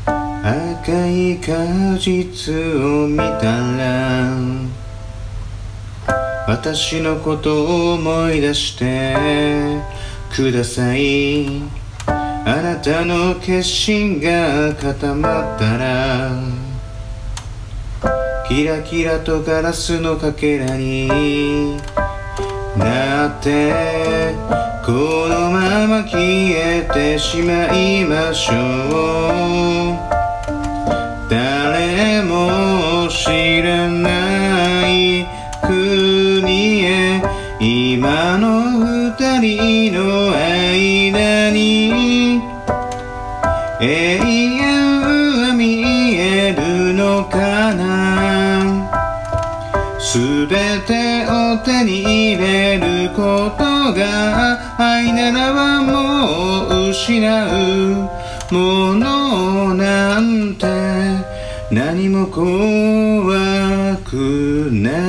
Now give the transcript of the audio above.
赤い果実を見たら私のことを思い出してください。あなたの決心が固まったらキラキラとガラスのかけらになってこのまま消えてしまいましょう。誰も知らない国へ今の二人の間に永遠は見えるのかな。すべてを手に入れることが愛ならばもう失うものなんて何も怖くない。